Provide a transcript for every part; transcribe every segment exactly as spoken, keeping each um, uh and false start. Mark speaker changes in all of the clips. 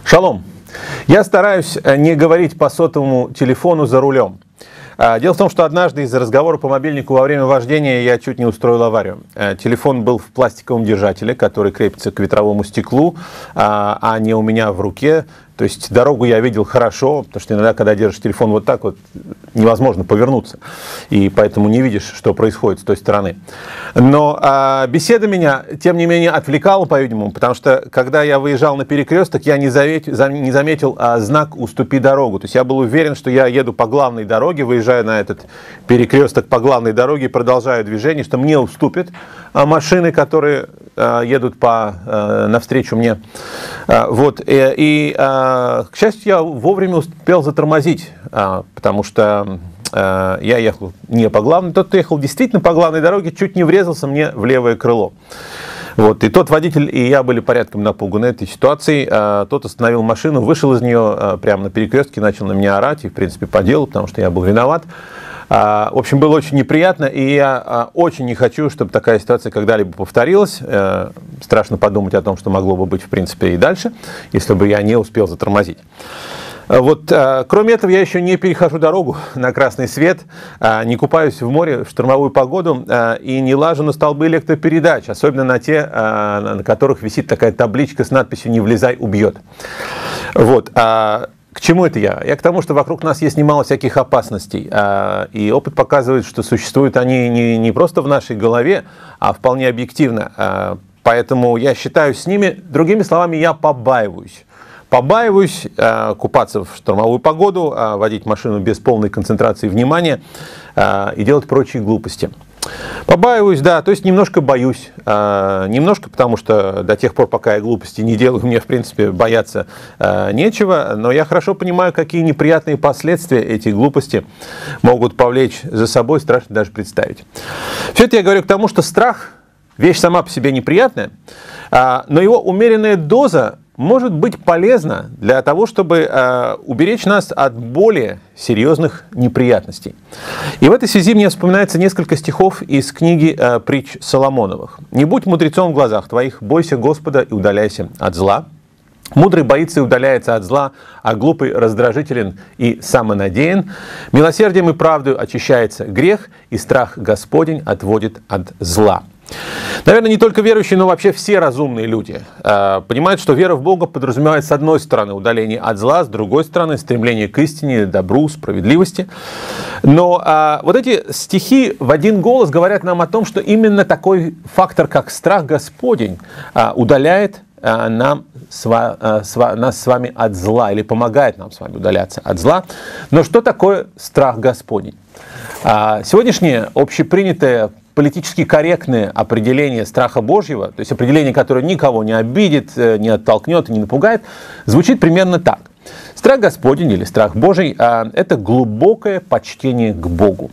Speaker 1: Шалом. Я стараюсь не говорить по сотовому телефону за рулем. Дело в том, что однажды из-за разговора по мобильнику во время вождения я чуть не устроил аварию. Телефон был в пластиковом держателе, который крепится к ветровому стеклу, а не у меня в руке. То есть дорогу я видел хорошо, потому что иногда, когда держишь телефон вот так вот, невозможно повернуться. И поэтому не видишь, что происходит с той стороны. Но а, беседа меня, тем не менее, отвлекала, по-видимому, потому что, когда я выезжал на перекресток, я не заметил, не заметил а, знак «Уступи дорогу». То есть я был уверен, что я еду по главной дороге, выезжая на этот перекресток по главной дороге, продолжаю движение, что мне уступят а, машины, которые а, едут по, а, навстречу мне. А, вот. И, и а, к счастью, я вовремя успел затормозить, потому что я ехал не по главной. Тот, кто ехал действительно по главной дороге, чуть не врезался мне в левое крыло. Вот. И тот водитель и я были порядком напуганы этой ситуацией. Тот остановил машину, вышел из нее прямо на перекрестке, начал на меня орать, и в принципе по делу, потому что я был виноват. В общем, было очень неприятно, и я очень не хочу, чтобы такая ситуация когда-либо повторилась. Страшно подумать о том, что могло бы быть, в принципе, и дальше, если бы я не успел затормозить. Вот, кроме этого, я еще не перехожу дорогу на красный свет, не купаюсь в море в штормовую погоду и не лажу на столбы электропередач, особенно на те, на которых висит такая табличка с надписью «Не влезай, убьет». Вот. К чему это я? Я к тому, что вокруг нас есть немало всяких опасностей, и опыт показывает, что существуют они не, не просто в нашей голове, а вполне объективно. Поэтому я считаюсь с ними, другими словами, я побаиваюсь. Побаиваюсь купаться в штормовую погоду, водить машину без полной концентрации внимания и делать прочие глупости. Побаиваюсь, да, то есть немножко боюсь. А, немножко, потому что до тех пор, пока я глупости не делаю, мне, в принципе, бояться а, нечего. Но я хорошо понимаю, какие неприятные последствия эти глупости могут повлечь за собой, страшно даже представить. Все это я говорю к тому, что страх – вещь сама по себе неприятная, а, но его умеренная доза может быть полезна для того, чтобы э, уберечь нас от более серьезных неприятностей. И в этой связи мне вспоминается несколько стихов из книги э, притч Соломоновых. «Не будь мудрецом в глазах твоих, бойся Господа и удаляйся от зла. Мудрый боится и удаляется от зла, а глупый раздражителен и самонадеян. Милосердием и правдою очищается грех, и страх Господень отводит от зла». Наверное, не только верующие, но вообще все разумные люди э, понимают, что вера в Бога подразумевает, с одной стороны, удаление от зла, с другой стороны, стремление к истине, добру, справедливости. Но э, вот эти стихи в один голос говорят нам о том, что именно такой фактор, как страх Господень, э, удаляет э, нам, сва, э, сва, нас с вами от зла, или помогает нам с вами удаляться от зла. Но что такое страх Господень? Э, сегодняшнее общепринятое политически корректное определение страха Божьего, то есть определение, которое никого не обидит, не оттолкнет и не напугает, звучит примерно так. Страх Господень или страх Божий – это глубокое почтение к Богу.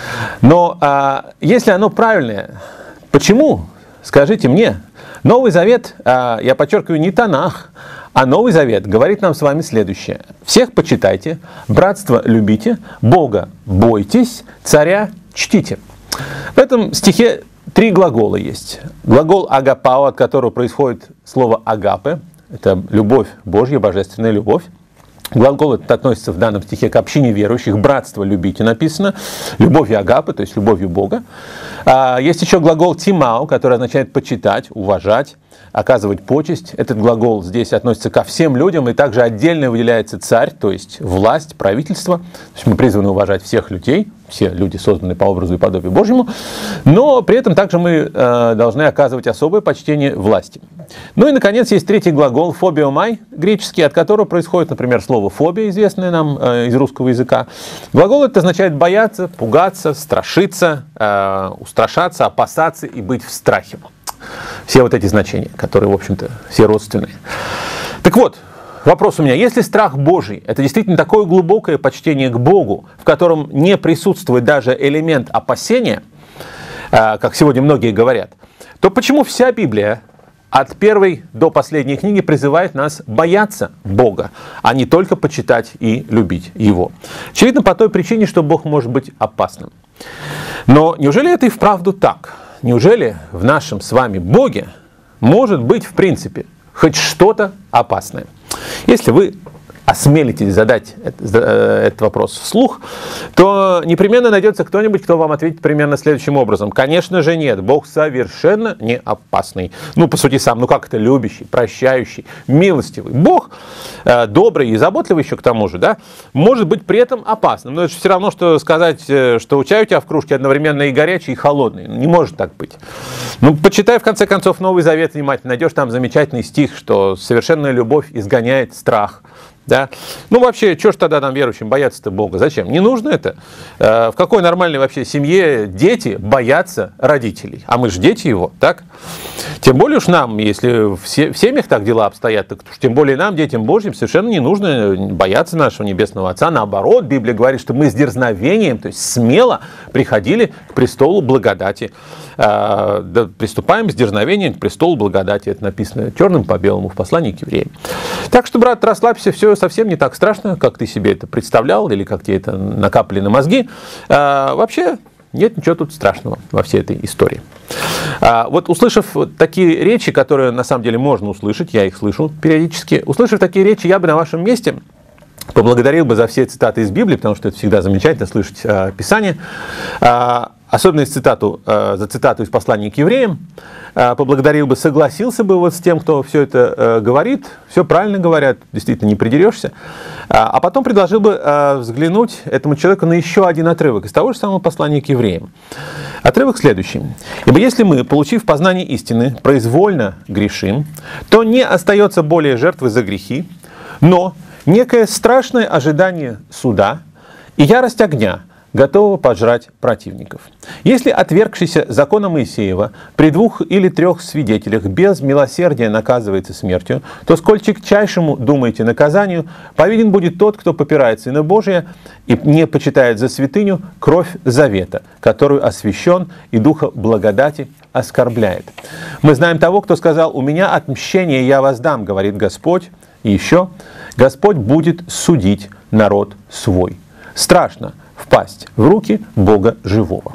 Speaker 1: Но если оно правильное, почему, скажите мне? Новый Завет, я подчеркиваю, не Танах, а Новый Завет говорит нам с вами следующее. «Всех почитайте, братство любите, Бога бойтесь, царя чтите». В этом стихе три глагола есть. Глагол агапао, от которого происходит слово агапе, это любовь Божья, божественная любовь. Глагол этот относится в данном стихе к общине верующих. Братство любите написано. Любовью агапе, то есть любовью Бога. Есть еще глагол тимао, который означает почитать, уважать, оказывать почесть. Этот глагол здесь относится ко всем людям, и также отдельно выделяется царь, то есть власть, правительство. То есть мы призваны уважать всех людей, все люди созданы по образу и подобию Божьему, но при этом также мы э, должны оказывать особое почтение власти. Ну и, наконец, есть третий глагол фобиомай, греческий, от которого происходит, например, слово фобия, известное нам э, из русского языка. Глагол это означает бояться, пугаться, страшиться, э, устрашаться, опасаться и быть в страхе. Все вот эти значения, которые, в общем-то, все родственные. Так вот, вопрос у меня. Если страх Божий – это действительно такое глубокое почтение к Богу, в котором не присутствует даже элемент опасения, как сегодня многие говорят, то почему вся Библия от первой до последней книги призывает нас бояться Бога, а не только почитать и любить Его? Очевидно, по той причине, что Бог может быть опасным. Но неужели это и вправду так? Неужели в нашем с вами Боге может быть, в принципе, хоть что-то опасное? Если вы осмелитесь задать этот вопрос вслух, то непременно найдется кто-нибудь, кто вам ответит примерно следующим образом. Конечно же нет, Бог совершенно не опасный. Ну, по сути, сам, ну как это, любящий, прощающий, милостивый. Бог, э, добрый и заботливый еще к тому же, да, может быть при этом опасным. Но это же все равно, что сказать, что чай у тебя в кружке одновременно и горячий, и холодный. Не может так быть. Ну, почитай, в конце концов, Новый Завет внимательно. Найдешь там замечательный стих, что совершенная любовь изгоняет страх. Да? Ну, вообще, что ж тогда нам, верующим, бояться-то Бога? Зачем? Не нужно это. В какой нормальной вообще семье дети боятся родителей? А мы же дети его, так? Тем более уж нам, если в семьях так дела обстоят, так уж тем более нам, детям Божьим, совершенно не нужно бояться нашего Небесного Отца. Наоборот, Библия говорит, что мы с дерзновением, то есть смело приходили к престолу благодати. Приступаем с дерзновением к престолу благодати. Это написано черным по белому в послании к евреям. Так что, брат, расслабься, все совсем не так страшно, как ты себе это представлял, или как тебе это накапали на мозги. А, вообще нет ничего тут страшного во всей этой истории. А, вот услышав такие речи, которые на самом деле можно услышать, я их слышу периодически, услышав такие речи, я бы на вашем месте поблагодарил бы за все цитаты из Библии, потому что это всегда замечательно слышать а, Писание. А, Особенно из цитату, э, за цитату из послания к евреям, э, поблагодарил бы, согласился бы вот с тем, кто все это э, говорит, все правильно говорят, действительно не придерешься, а, а потом предложил бы э, взглянуть этому человеку на еще один отрывок из того же самого послания к евреям. Отрывок следующий. «Ибо если мы, получив познание истины, произвольно грешим, то не остается более жертвы за грехи, но некое страшное ожидание суда и ярость огня, готового пожрать противников. Если отвергшийся закона Моисеева при двух или трех свидетелях без милосердия наказывается смертью, то сколь тягчайшему, думаете, наказанию повинен будет тот, кто попирает Сына Божия и не почитает за святыню кровь завета, которую освящен и духа благодати оскорбляет. Мы знаем того, кто сказал: «У меня отмщение я воздам, говорит Господь». И еще: «Господь будет судить народ свой». Страшно впасть в руки Бога живого.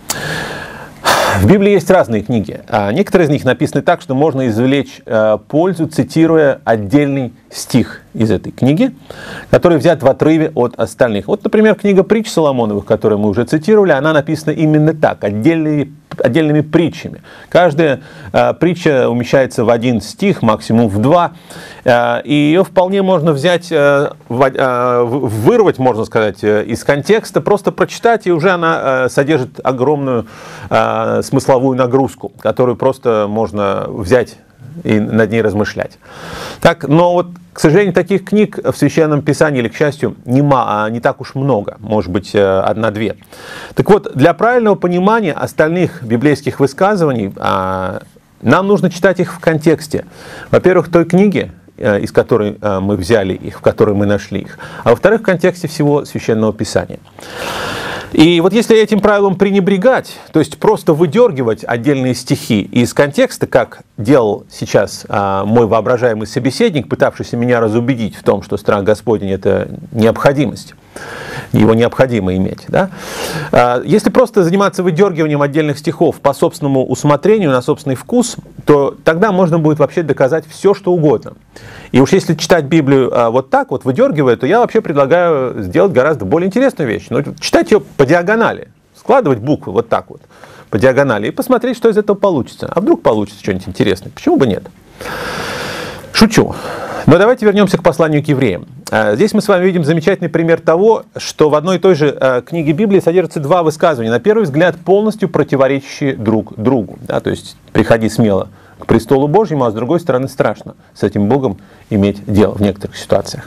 Speaker 1: В Библии есть разные книги. Некоторые из них написаны так, что можно извлечь пользу, цитируя отдельный стих из этой книги, который взят в отрыве от остальных. Вот, например, книга притч Соломоновых, которую мы уже цитировали, она написана именно так, отдельными, отдельными притчами. Каждая э, притча умещается в один стих, максимум в два, э, и ее вполне можно взять, э, в, э, вырвать, можно сказать, э, из контекста, просто прочитать, и уже она э, содержит огромную э, смысловую нагрузку, которую просто можно взять и над ней размышлять. Так, но вот, к сожалению, таких книг в Священном Писании, или, к счастью, не, не так уж много, может быть, одна-две. Так вот, для правильного понимания остальных библейских высказываний нам нужно читать их в контексте. Во-первых, той книги, из которой мы взяли их, в которой мы нашли их, а во-вторых, в контексте всего Священного Писания. И вот если этим правилом пренебрегать, то есть просто выдергивать отдельные стихи из контекста, как делал сейчас а, мой воображаемый собеседник, пытавшийся меня разубедить в том, что страх Господень — это необходимость, его необходимо иметь. Да? А, если просто заниматься выдергиванием отдельных стихов по собственному усмотрению, на собственный вкус, то тогда можно будет вообще доказать все, что угодно. И уж если читать Библию а, вот так вот, выдергивая, то я вообще предлагаю сделать гораздо более интересную вещь. Но читать ее по диагонали, складывать буквы вот так вот по диагонали и посмотреть, что из этого получится. А вдруг получится что-нибудь интересное? Почему бы нет? Шучу. Но давайте вернемся к посланию к евреям. Здесь мы с вами видим замечательный пример того, что в одной и той же книге Библии содержатся два высказывания, на первый взгляд полностью противоречащие друг другу. Да, то есть приходи смело к престолу Божьему, а с другой стороны страшно с этим Богом иметь дело в некоторых ситуациях.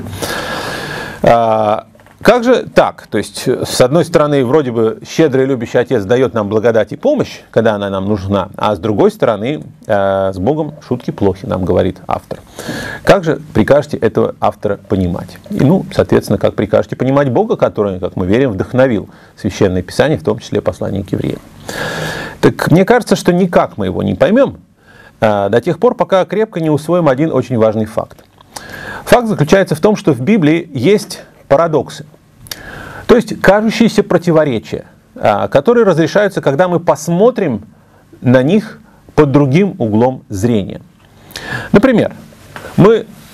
Speaker 1: Как же так? То есть, с одной стороны, вроде бы щедрый любящий Отец дает нам благодать и помощь, когда она нам нужна, а с другой стороны, э, с Богом шутки плохи, нам говорит автор. Как же прикажете этого автора понимать? И, ну, соответственно, как прикажете понимать Бога, который, как мы верим, вдохновил Священное Писание, в том числе послание к евреям? Так мне кажется, что никак мы его не поймем э, до тех пор, пока крепко не усвоим один очень важный факт. Факт заключается в том, что в Библии есть парадоксы, то есть кажущиеся противоречия, которые разрешаются, когда мы посмотрим на них под другим углом зрения. Например, мы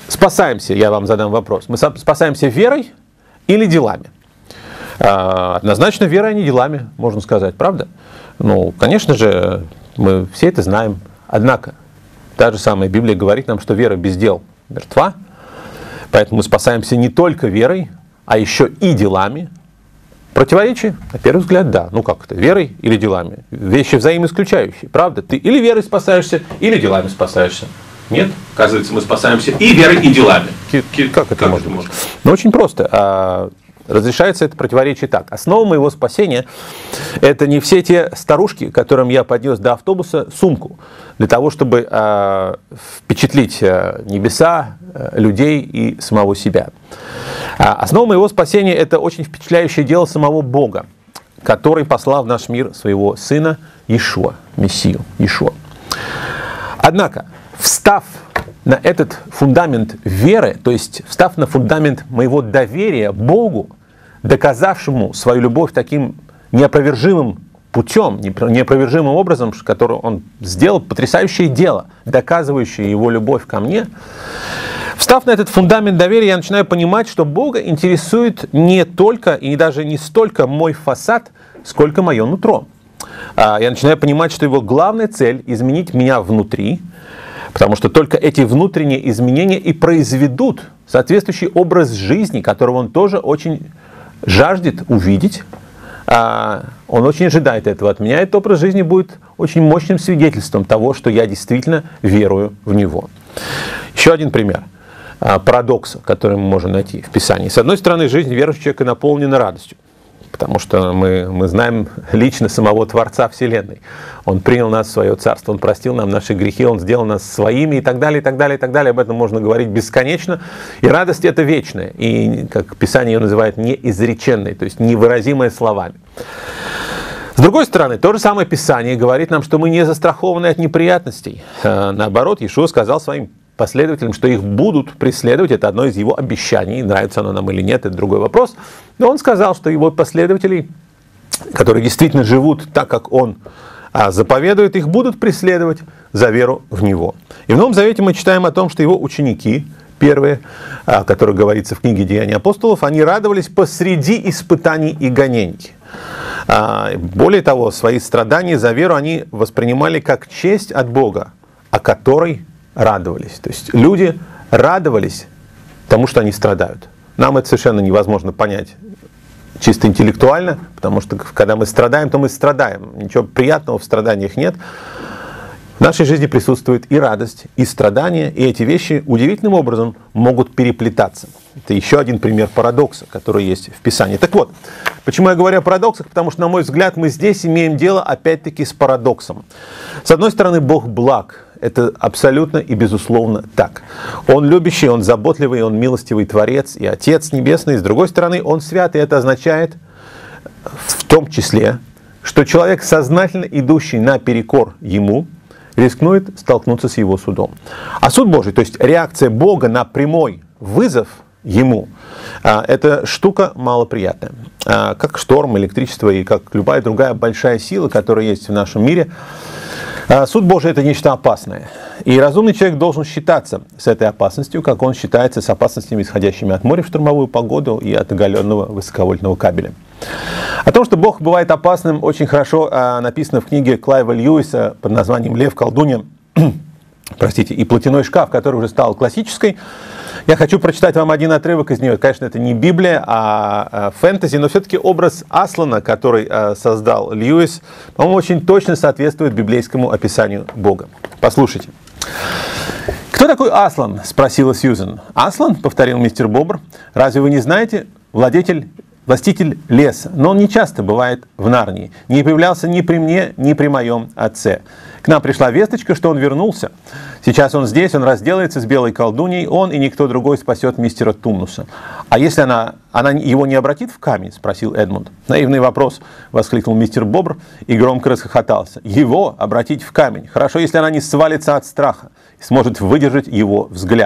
Speaker 1: спасаемся, я вам задам вопрос, мы спасаемся верой или делами? Однозначно верой, а не делами, можно сказать, правда? Ну, конечно же, мы все это знаем. Однако, та же самая Библия говорит нам, что вера без дел мертва. Поэтому мы спасаемся не только верой, а еще и делами. Противоречие? На первый взгляд, да. Ну как это? Верой или делами? Вещи взаимоисключающие, правда? Ты или верой спасаешься, или делами спасаешься. Нет? Оказывается, мы спасаемся и верой, и делами. Как это как может быть? Может? Ну, очень просто. Разрешается это противоречие так. Основа моего спасения – это не все те старушки, которым я поднес до автобуса сумку, для того, чтобы э, впечатлить э, небеса, э, людей и самого себя. А основа моего спасения – это очень впечатляющее дело самого Бога, который послал в наш мир своего Сына Иешуа, Мессию, Иешуа. Однако, встав на этот фундамент веры, то есть встав на фундамент моего доверия Богу, доказавшему свою любовь таким неопровержимым путем, неопровержимым образом, который он сделал, потрясающее дело, доказывающее его любовь ко мне, встав на этот фундамент доверия, я начинаю понимать, что Бога интересует не только и даже не столько мой фасад, сколько мое нутро. Я начинаю понимать, что его главная цель – изменить меня внутри, потому что только эти внутренние изменения и произведут соответствующий образ жизни, которого он тоже очень жаждет увидеть. Он очень ожидает этого от меня. Этот образ жизни будет очень мощным свидетельством того, что я действительно верую в него. Еще один пример парадокса, который мы можем найти в Писании. С одной стороны, жизнь верующего человека наполнена радостью, потому что мы, мы знаем лично самого Творца Вселенной. Он принял нас в свое царство, Он простил нам наши грехи, Он сделал нас своими и так далее, и так далее, и так далее. Об этом можно говорить бесконечно. И радость это вечная. И, как Писание ее называет, неизреченной, то есть невыразимая словами. С другой стороны, то же самое Писание говорит нам, что мы не застрахованы от неприятностей. Наоборот, Иешуа сказал своим последователям, что их будут преследовать. Это одно из его обещаний. Нравится оно нам или нет, это другой вопрос. Но он сказал, что его последователей, которые действительно живут так, как он заповедует, их будут преследовать за веру в него. И в Новом Завете мы читаем о том, что его ученики, первые, о которых говорится в книге «Деяния апостолов», они радовались посреди испытаний и гонений. Более того, свои страдания за веру они воспринимали как честь от Бога, о которой радовались. То есть люди радовались тому, что они страдают. Нам это совершенно невозможно понять чисто интеллектуально, потому что когда мы страдаем, то мы страдаем. Ничего приятного в страданиях нет. В нашей жизни присутствует и радость, и страдания, и эти вещи удивительным образом могут переплетаться. Это еще один пример парадокса, который есть в Писании. Так вот, почему я говорю о парадоксах? Потому что, на мой взгляд, мы здесь имеем дело опять-таки с парадоксом. С одной стороны, Бог благ. Это абсолютно и безусловно так. Он любящий, Он заботливый, Он милостивый Творец и Отец Небесный. С другой стороны, Он свят, и это означает в том числе, что человек, сознательно идущий наперекор Ему, рискнует столкнуться с Его судом. А суд Божий, то есть реакция Бога на прямой вызов Ему, это штука малоприятная. Как шторм, электричество и как любая другая большая сила, которая есть в нашем мире, суд Божий – это нечто опасное. И разумный человек должен считаться с этой опасностью, как он считается с опасностями, исходящими от моря в штормовую погоду и от оголенного высоковольтного кабеля. О том, что Бог бывает опасным, очень хорошо написано в книге Клайва Льюиса под названием «Лев, колдунья, простите, и платяной шкаф», которая уже стала классической. Я хочу прочитать вам один отрывок из нее. Конечно, это не Библия, а фэнтези, но все-таки образ Аслана, который создал Льюис, по-моему, очень точно соответствует библейскому описанию Бога. Послушайте. «Кто такой Аслан?» – спросила Сьюзен. «Аслан?» – повторил мистер Бобр. «Разве вы не знаете? Владетель, властитель леса. Но он не часто бывает в Нарнии. Не появлялся ни при мне, ни при моем отце. К нам пришла весточка, что он вернулся. Сейчас он здесь, он разделается с белой колдуньей, он и никто другой спасет мистера Тумнуса». «А если она, она его не обратит в камень?» – спросил Эдмунд. «Наивный вопрос», – воскликнул мистер Бобр и громко расхохотался. «Его обратить в камень? Хорошо, если она не свалится от страха и сможет выдержать его взгляд.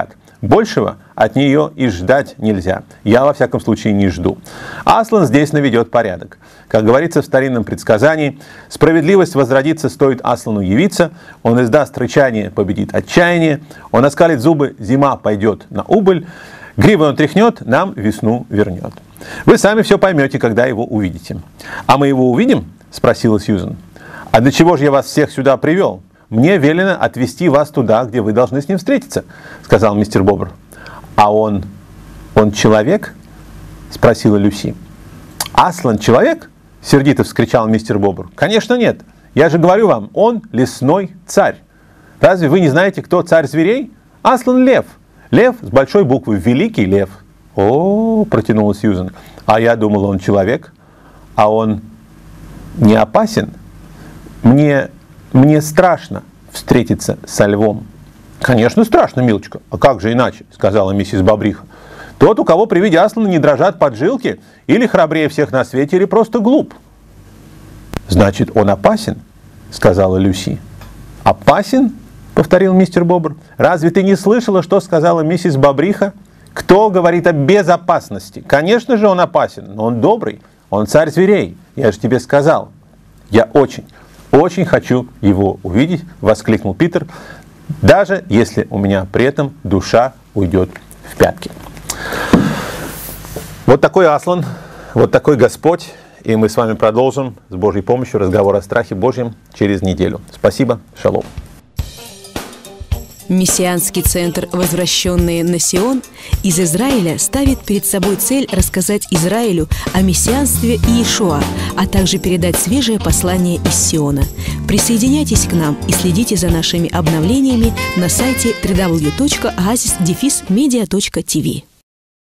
Speaker 1: Большего от нее и ждать нельзя. Я, во всяком случае, не жду. Аслан здесь наведет порядок. Как говорится в старинном предсказании, справедливость возродится, стоит Аслану явиться, он издаст рычание, победит отчаяние, он оскалит зубы, зима пойдет на убыль, гривой он тряхнет, нам весну вернет. Вы сами все поймете, когда его увидите. А мы его увидим? Спросила Сьюзен. А для чего же я вас всех сюда привел? Мне велено отвезти вас туда, где вы должны с ним встретиться, сказал мистер Бобр. А он, он человек? Спросила Люси. Аслан человек? Сердито вскричал мистер Бобр. Конечно нет. Я же говорю вам, он лесной царь. Разве вы не знаете, кто царь зверей? Аслан лев. Лев с большой буквы, великий лев. О, протянула Сьюзен. А я думал, он человек. А он не опасен? Мне... Мне страшно встретиться со львом. Конечно, страшно, милочка. А как же иначе, сказала миссис Бобриха. Тот, у кого при виде Аслана не дрожат поджилки, или храбрее всех на свете, или просто глуп. Значит, он опасен, сказала Люси. Опасен? Повторил мистер Бобр. Разве ты не слышала, что сказала миссис Бобриха? Кто говорит о безопасности? Конечно же, он опасен, но он добрый. Он царь зверей. Я же тебе сказал. Я очень... «Очень хочу его увидеть», — воскликнул Питер, «даже если у меня при этом душа уйдет в пятки». Вот такой Аслан, вот такой Господь, и мы с вами продолжим с Божьей помощью разговор о страхе Божьем через неделю. Спасибо, шалом.
Speaker 2: Мессианский центр «Возвращенные на Сион» из Израиля ставит перед собой цель рассказать Израилю о мессианстве Иешуа, а также передать свежее послание из Сиона. Присоединяйтесь к нам и следите за нашими обновлениями на сайте дабл ю дабл ю дабл ю точка оазис дефис медиа точка ти ви.